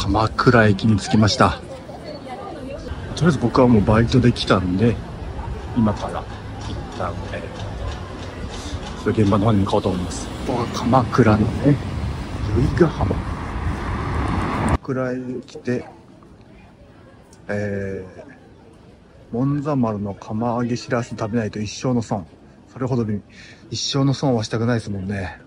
鎌倉駅に着きました。とりあえず僕はもうバイトで来たんで、今から一旦、現場の方に向かおうと思います。ここが鎌倉のね、由比ヶ浜。鎌倉へ来て、門左丸の釜揚げしらす食べないと一生の損。それほどに一生の損はしたくないですもんね。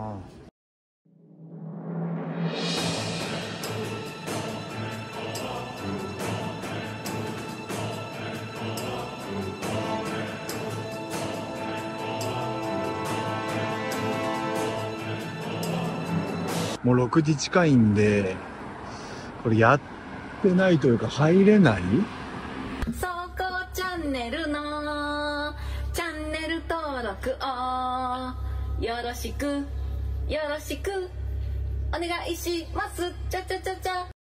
もう6時近いんで、これやってないというか入れない？ そこチャンネルのチャンネル登録をよろしくよろしくお願いします。ちゃちゃちゃちゃ。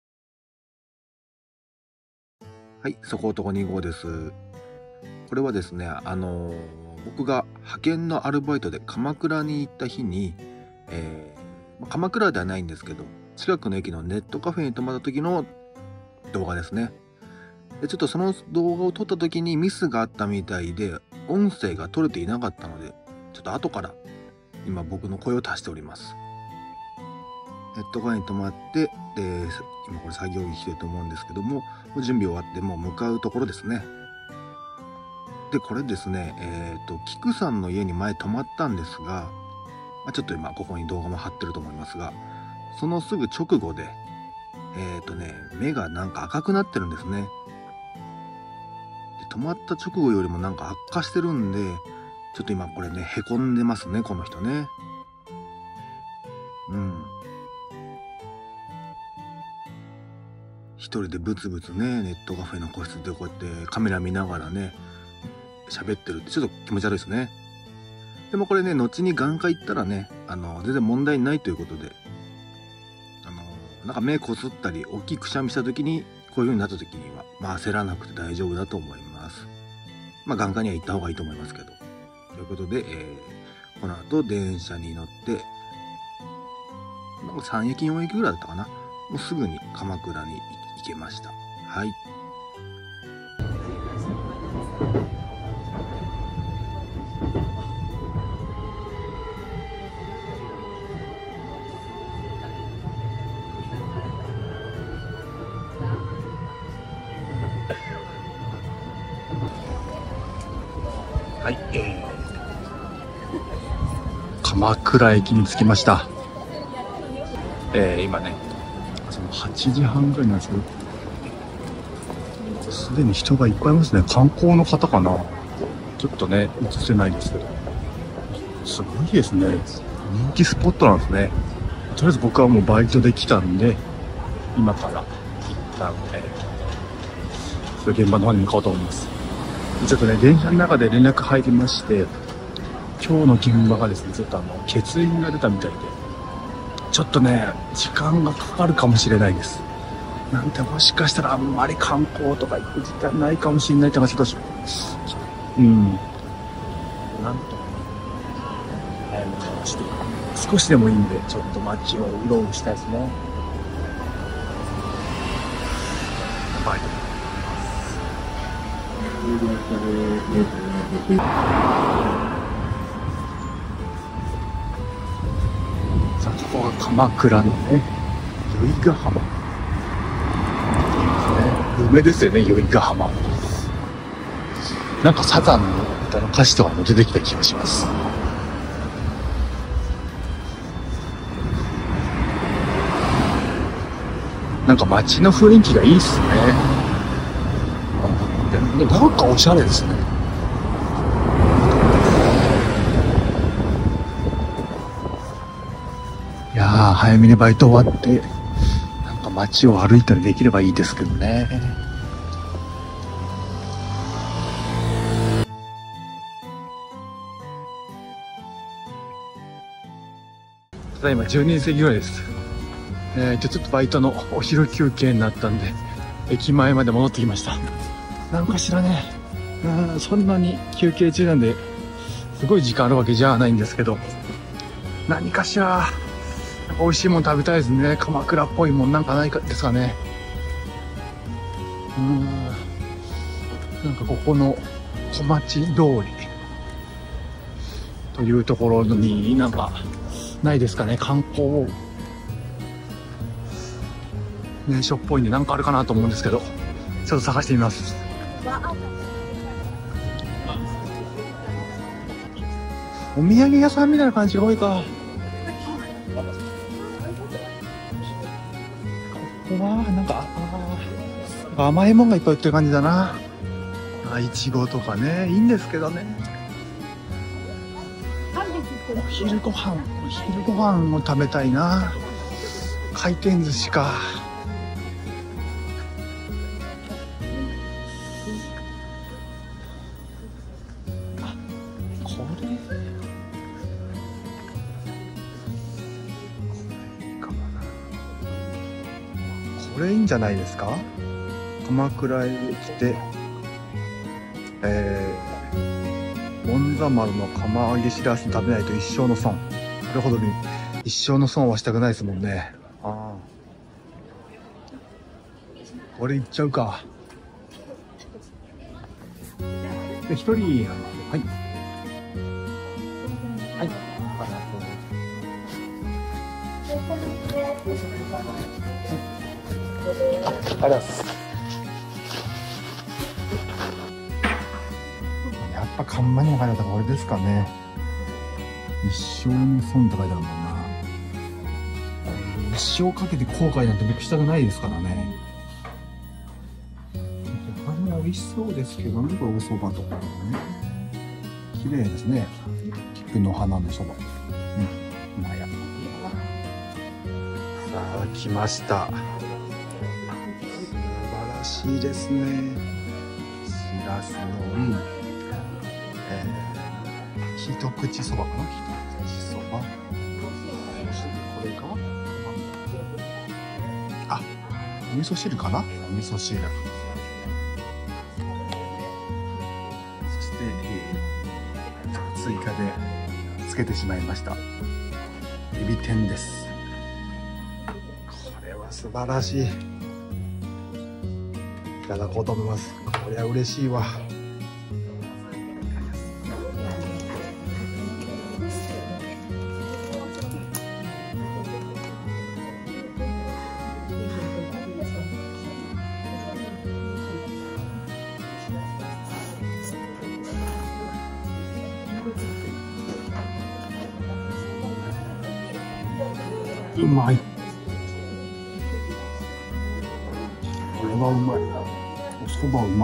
はい、そこ男2号です。これはですね、僕が派遣のアルバイトで鎌倉に行った日に、鎌倉ではないんですけど、近くの駅のネットカフェに泊まった時の動画ですね。でちょっとその動画を撮った時にミスがあったみたいで、音声が撮れていなかったので、ちょっと後から今僕の声を足しております。ネットカフェに泊まって、で今これ作業着着てると思うんですけども、準備終わってもう向かうところですね。でこれですね、菊さんの家に前泊まったんですが、ちょっと今ここに動画も貼ってると思いますが、そのすぐ直後で目がなんか赤くなってるんですね。で止まった直後よりもなんか悪化してるんで、ちょっと今これねへこんでますね、この人ね。一人でブツブツね、ネットカフェの個室でこうやってカメラ見ながらね喋ってるってちょっと気持ち悪いですね。でもこれね、後に眼科行ったらね、全然問題ないということで、なんか目こすったり、大きいくしゃみした時に、こういう風になった時には、焦らなくて大丈夫だと思います。眼科には行った方がいいと思いますけど。ということで、この後電車に乗って、3駅4駅ぐらいだったかな。もうすぐに鎌倉に行けました。はい。 はい、鎌倉駅に着きました。今ね、8時半ぐらいなんですけど、すでに人がいっぱいいますね。観光の方かな。ちょっとね、映せないですけど。すごいですね。人気スポットなんですね。とりあえず僕はもうバイトで来たんで、今から一旦、現場の方に向かおうと思います。ちょっとね、電車の中で連絡入りまして、今日の現場がですね、ちょっと欠員が出たみたいで、ちょっとね、時間がかかるかもしれないです。なんてもしかしたらあんまり観光とか行く時間ないかもしれないってのがちょっと、なんとか早めにして、少しでもいいんで、ちょっと街をうろうろしたいですね。バイト。さあ、ここが鎌倉のね、由比ヶ浜。有名ですよね、由比ヶ浜。なんかサザンの歌の歌詞とかも出てきた気がします。なんか街の雰囲気がいいっすね。なんかおしゃれですね。いやー、早めにバイト終わって、なんか街を歩いたりできればいいですけどね。ただいま12時過ぎぐらいです。ちょっとバイトのお昼休憩になったんで、駅前まで戻ってきました。なんかしらね、そんなに休憩中なんで、すごい時間あるわけじゃないんですけど、何かしら、 美味しいもん食べたいですね。鎌倉っぽいもんなんかないかですかね。なんかここの小町通りというところになんかないですかね。観光名所っぽいんでなんかあるかなと思うんですけど、ちょっと探してみます。お土産屋さんみたいな感じが多いか。ここはなんか甘いもんがいっぱい売ってる感じだな。いちごとかね、いいんですけどね。お昼ご飯を食べたいな。回転寿司か。これいいんじゃないですか。鎌倉へ来て、門座丸の釜揚げしらす食べないと一生の損。なるほどね。一生の損はしたくないですもんね。これいっちゃうか。で、一人、はい。はい。ありがとうございます。やっぱ看板にも書いてあったこれですかね。一生の損って書いてあるもんな。一生かけて後悔なんて僕したくないですからね。他も美味しそうですけどね、これお蕎麦とかね。綺麗ですね。菊の花の蕎麦。まあや。さあ来ました。素晴らしいですね。しらすの一口そばかな。一口そば。そしてこれがお味噌汁かな。お味噌汁。そして、追加でつけてしまいました。エビ天です。これは素晴らしい。いただこうと思います。これは嬉しいわ。うまい。これはうまい。お蕎麦うまっ。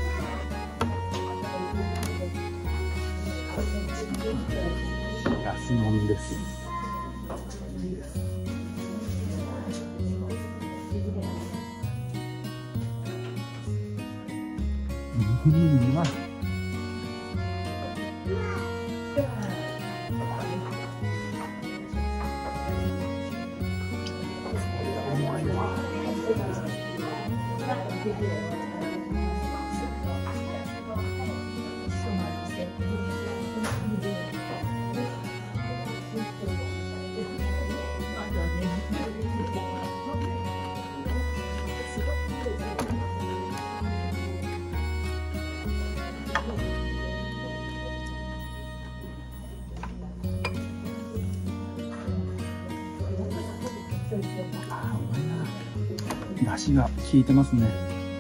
安のんです。うまい。出汁が効いてますね。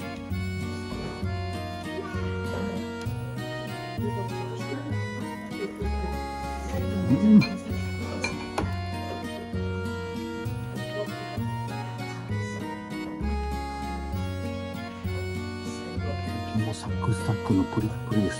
もうサクサクのプリップリです。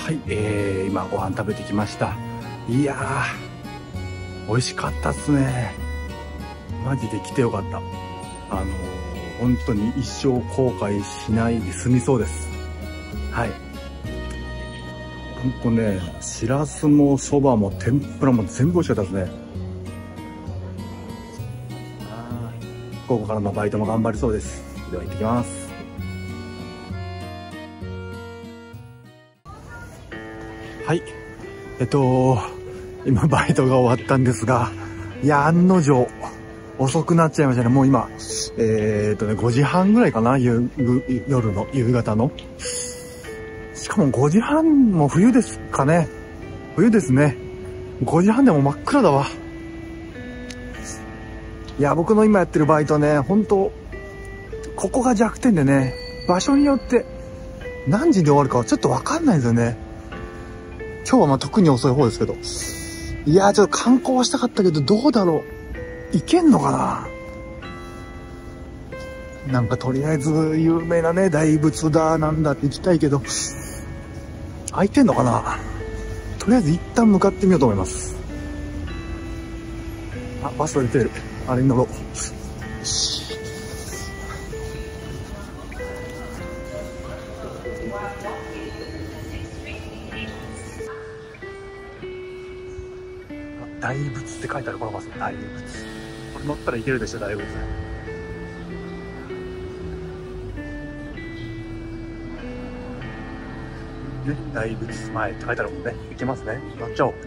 はい、今ご飯食べてきました。いやー、美味しかったっすね。マジで来てよかった。本当に一生後悔しないで済みそうです。はい。ほんとね、しらすもそばも天ぷらも全部美味しかったですね。午後からのバイトも頑張りそうです。では行ってきます。はい。今バイトが終わったんですが、いや、案の定、遅くなっちゃいましたね。もう今、5時半ぐらいかな、夜の、夕方の。しかも5時半も冬ですかね。冬ですね。5時半でも真っ暗だわ。いや、僕の今やってるバイトね、本当ここが弱点でね、場所によって何時で終わるかはちょっとわかんないんですよね。今日は特に遅い方ですけど。いやー、ちょっと観光はしたかったけど、どうだろう。行けんのかな。なんかとりあえず有名なね、大仏だなんだって行きたいけど、空いてんのかな。とりあえず一旦向かってみようと思います。あ、バスが出てる。あれに乗ろう。大仏って書いてあるこのバス。大仏。これ乗ったらいけるでしょ、大仏。ね、大仏前って書いてあるもんね。行けますね。乗っちゃおう。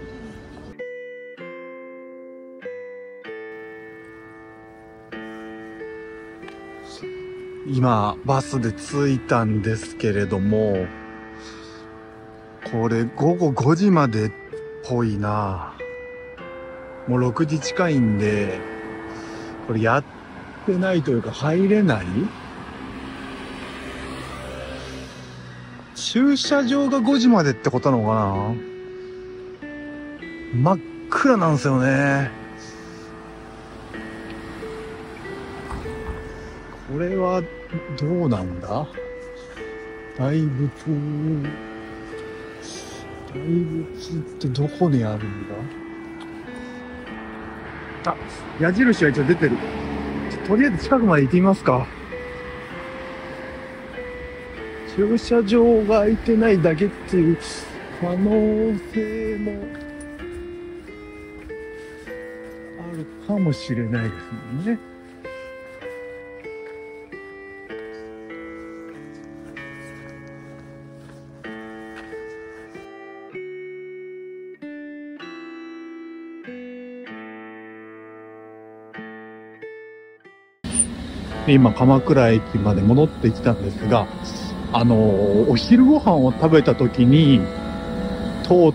今、バスで着いたんですけれども、これ午後5時までっぽいな。もう6時近いんで、これやってないというか入れない？駐車場が5時までってことなのかな？真っ暗なんですよね。これはどうなんだ？大仏ってどこにあるんだ？あ、矢印が一応出てる。とりあえず近くまで行ってみますか。駐車場が空いてないだけっていう可能性もあるかもしれないですもんね。今、鎌倉駅まで戻ってきたんですが、お昼ご飯を食べた時に通った、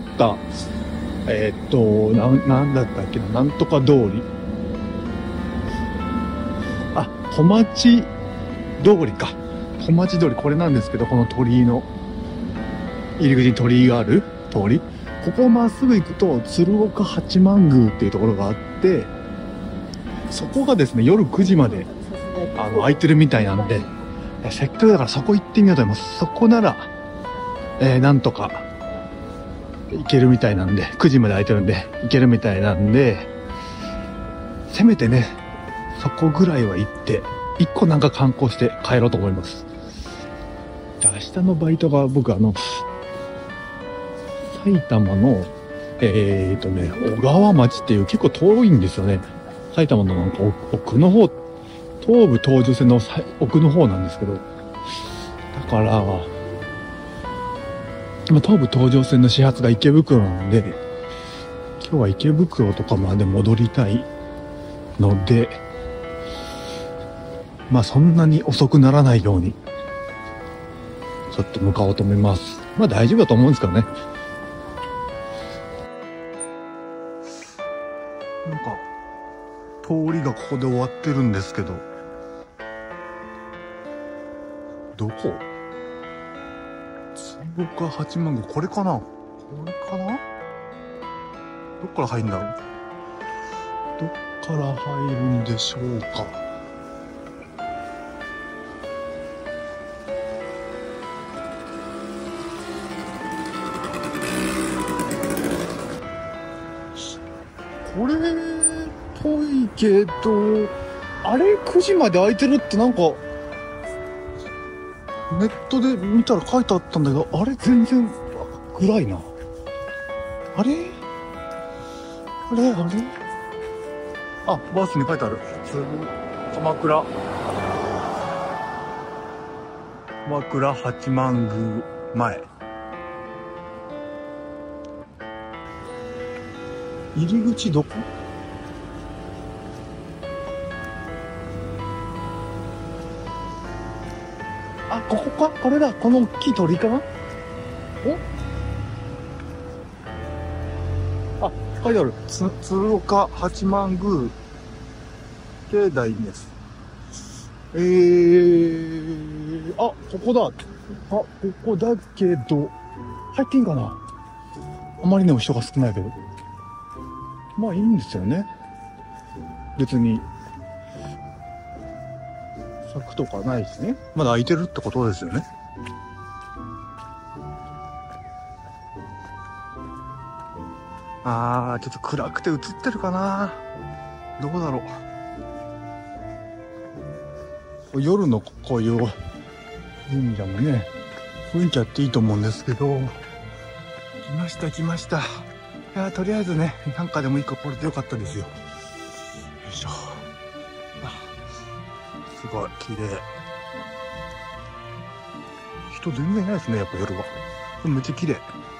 なんだったっけな、なんとか通り。あ、小町通りか。小町通り、これなんですけど、この鳥居の、入り口に鳥居がある通り。ここをまっすぐ行くと、鶴岡八幡宮っていうところがあって、そこがですね、夜9時まで、空いてるみたいなんで、せっかくだからそこ行ってみようと思います。そこなら、なんとか、行けるみたいなんで、9時まで空いてるんで、行けるみたいなんで、せめてね、そこぐらいは行って、一個なんか観光して帰ろうと思います。で、明日のバイトが僕埼玉の、小川町っていう結構遠いんですよね。埼玉のなんか奥の方、東武東上線の奥の方なんですけど、だから、東武東上線の始発が池袋なんで、今日は池袋とかまで戻りたいので、まあそんなに遅くならないように、ちょっと向かおうと思います。まあ大丈夫だと思うんですけどね。なんか、通りがここで終わってるんですけど、どこ？鶴岡八幡宮、これかな？これかな？どっから入るんだろう？どっから入るんでしょうか？ これっぽいけど、あれ9時まで開いてるってなんか、ネットで見たら書いてあったんだけど、あれ全然暗いな。あれあ、バースに書いてある。鎌倉八幡宮前。入り口どこ？あ、ここか？これだ。この大きい鳥居かな？お？あ、書いてある。鶴岡八幡宮境内です。あ、ここだ。ここだけど、入っていいんかな？あまりにも人が少ないけど。まあいいんですよね。別に。柵とかないしね。まだ開いてるってことですよね。あー、ちょっと暗くて映ってるかな。どうだろう。夜のこういう神社もね、雰囲気あっていいと思うんですけど。来ました。いやー、とりあえずね、なんかでも一個これでよかったですよ。よいしょ。すごい、綺麗。人全然いないですね、やっぱ夜は。めっちゃ綺麗。よ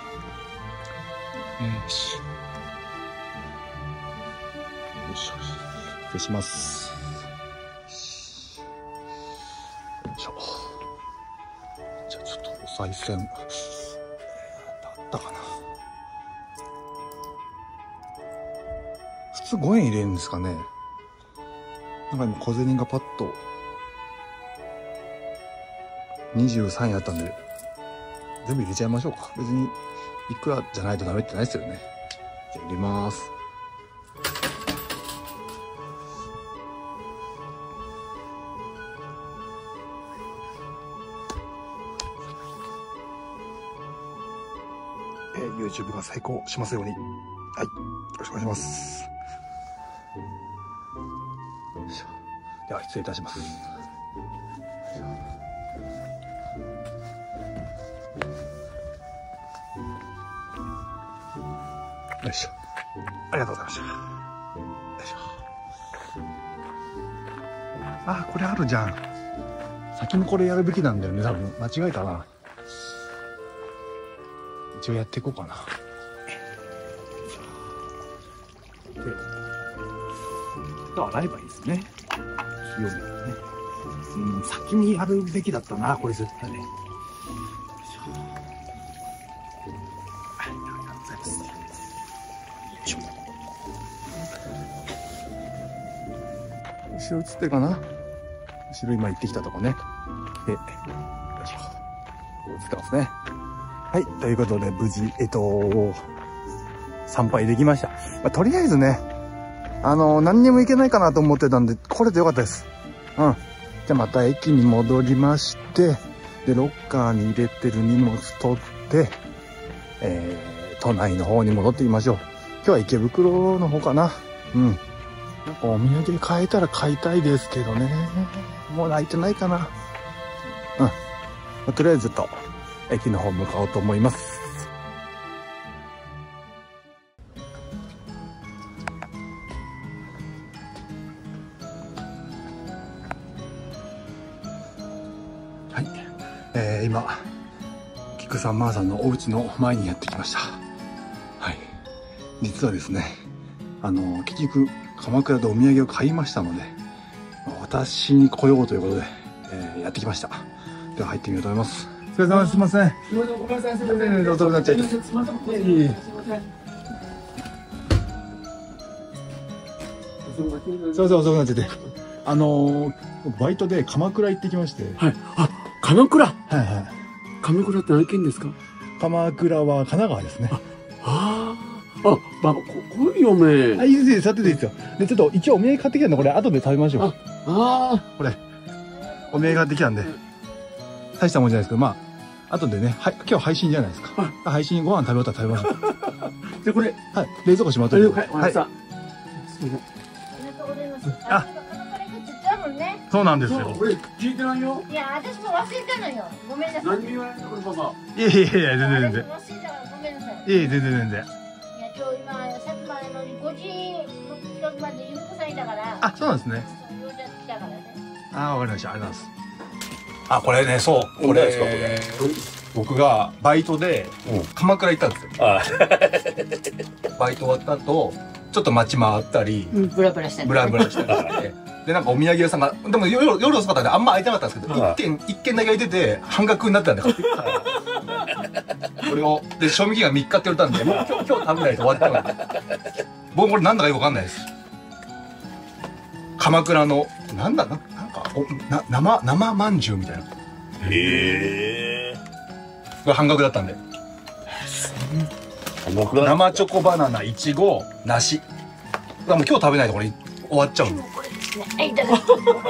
し。よいしょ。失礼します。よいしょ。じゃあちょっとお賽銭。だったかな。普通5円入れるんですかね。なんか今小銭がパッと23円あったんで、全部入れちゃいましょうか。別にいくらじゃないとダメってないですよね。じゃあ入れます。YouTube が成功しますように。はい。よろしくお願いします。では失礼いたします。よいしょ。ありがとうございました。よいしょ。あ、これあるじゃん。先にこれやるべきなんだよね、多分。間違えたな。一応やっていこうかな。で、洗えばいいですね。清めてね。先にやるべきだったな、これ絶対ね。ありがとうございます。よいしょ。後ろ映ってるかな？後ろ今行ってきたとこね。で、よいしょ。映ってますね。はい、ということで無事、参拝できました。まあ、とりあえずね、何にもいけないかなと思ってたんで、これでよかったです。うん。じゃあまた駅に戻りまして、で、ロッカーに入れてる荷物取って、都内の方に戻ってみましょう。今日は池袋の方かな。うん。なんかお土産買えたら買いたいですけどね。もう開いてないかな。うん。まあ、とりあえずと、駅の方向かおうと思います。はい、今菊さんまーさんのお家の前にやってきました。はい、実はですね、結局鎌倉でお土産を買いましたので、私に来ようということで、やってきました。では入ってみようと思います。お疲れ様です。すいません。ごめんなさい。すいません。遅くなっちゃいました。すいません。遅くなっちゃって。バイトで鎌倉行ってきまして。 はい。あ、鎌倉。 はいはい。 鎌倉って何県ですか？ 鎌倉は神奈川ですね。 まあ、こいよめ。 あ、いいです。やってていいですよ。で、ちょっと一応お土産買ってきたんで、これ後で食べましょう。これ、お土産買ってきたんで。大したもんじゃないですけど、まあ、後でね、今日配信じゃないですか。配信ご飯食べ終わったら食べましょう。 で、これ。 はい。冷蔵庫しまっといて。 はい。 あ、そうなんですよ。 俺聞いてないよ。 いや、私も忘れたのよ。ごめんなさい。 何言われてこれパパ。 いやいやいや、全然全然。 忘れたからごめんなさい。 いやいや、全然全然。 いや、今日今、さっきまでの5時の近くまでゆめこさんいたから。 あ、そうなんですね。 そう、用事来たからね。 あ、わかりました。ありがとうございます。あ、これね、そう。こ何ですかこれ、僕がバイトで鎌倉行ったんですよ。 あバイト終わった後、ちょっと街回ったり、 うん、ブラブラしてブラブラしたりして。で、なんかお土産屋さんが、でも夜遅かったんであんま開いてなかったんですけど、一軒だけ開いてて、半額になったんで買ってきた。これを、で、賞味期限が3日って言われたんで、もう今日食べないと終わっちゃうんで。僕これなんだかよくわかんないです。鎌倉の、なんか、生まんじゅうみたいな。 へえ。 これ半額だったんで。生チョコバナナ、いちご、梨。だからもう今日食べないとこれ終わっちゃうんで。 はい、いただきます。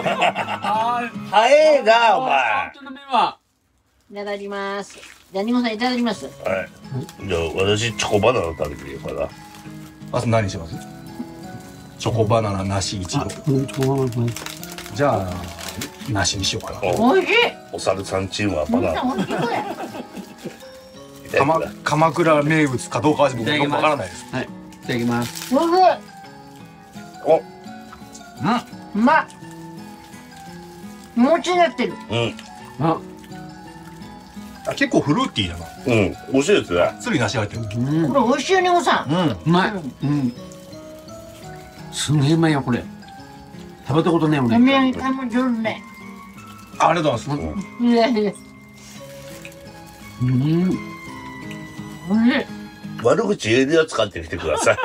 早えな、お前。 ちょっと目は。 いただきます。じゃあ、ニモさんいただきます。 はい。じゃあ、私、チョコバナナ食べてみようかな。 あと何しますチョコバナナ、梨、いちご。じゃあ、梨にしようかな。 おいしい。 お猿さんチームはバみんなナナ。 おいしいこれ。 鎌倉名物かどうかは僕よくわからないです。 はい。いただきます。 おいしい。 お、 うまっ。餅になってる。 うん。 あ、 あ、結構フルーティーだな。 うん。美味しいですね。 つり梨入ってる。 うん。 これ美味しいよ、ニモさん。 うん。 うまい。うん。すげえうまいよ、これ。食べたことねえ、俺。 お土産買い物上手ね。 ありがとうございます。 いやいや。 うん。 おいしい。 悪口言えるやつ買ってきてください。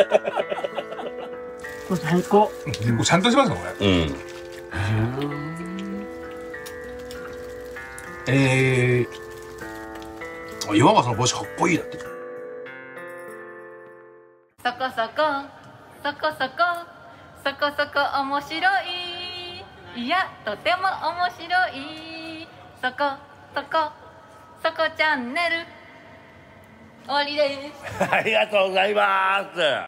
これ最高。 結構ちゃんとしますね、これ。 うん。 岩川さんの帽子かっこいいだって。 そこそこそこそこそこそこ面白い、いやとても面白い、そこそこそこチャンネル終わりです。 ありがとうございます。